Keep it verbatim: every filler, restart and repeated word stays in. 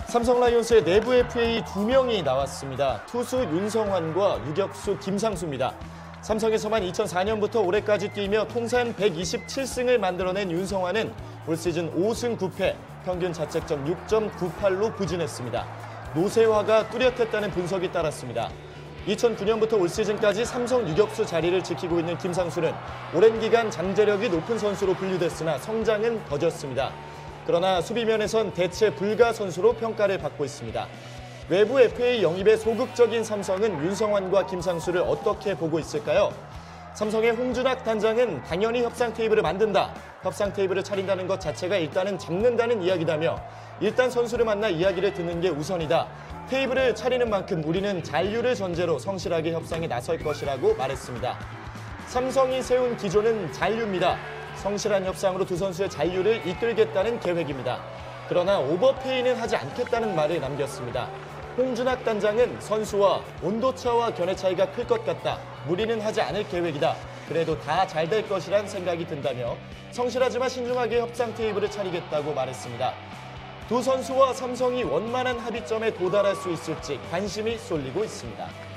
삼성 라이온스의 내부 에프에이 두 명이 나왔습니다. 투수 윤성환과 유격수 김상수입니다. 삼성에서만 이천사 년부터 올해까지 뛰며 통산 백이십칠 승을 만들어낸 윤성환은 올 시즌 오 승 구 패, 평균 자책점 육 점 구팔로 부진했습니다. 노쇠화가 뚜렷했다는 분석이 따랐습니다. 이천구 년부터 올 시즌까지 삼성 유격수 자리를 지키고 있는 김상수는 오랜 기간 잠재력이 높은 선수로 분류됐으나 성장은 더뎠습니다. 그러나 수비면에선 대체 불가 선수로 평가를 받고 있습니다. 외부 에프에이 영입에 소극적인 삼성은 윤성환과 김상수를 어떻게 보고 있을까요? 삼성의 홍준학 단장은 당연히 협상 테이블을 만든다. 협상 테이블을 차린다는 것 자체가 일단은 잡는다는 이야기다며 일단 선수를 만나 이야기를 듣는 게 우선이다. 테이블을 차리는 만큼 우리는 잔류를 전제로 성실하게 협상에 나설 것이라고 말했습니다. 삼성이 세운 기조는 잔류입니다. 성실한 협상으로 두 선수의 잔류를 이끌겠다는 계획입니다. 그러나 오버페이는 하지 않겠다는 말을 남겼습니다. 홍준학 단장은 선수와 온도차와 견해 차이가 클 것 같다. 무리는 하지 않을 계획이다. 그래도 다 잘 될 것이란 생각이 든다며 성실하지만 신중하게 협상 테이블을 차리겠다고 말했습니다. 두 선수와 삼성이 원만한 합의점에 도달할 수 있을지 관심이 쏠리고 있습니다.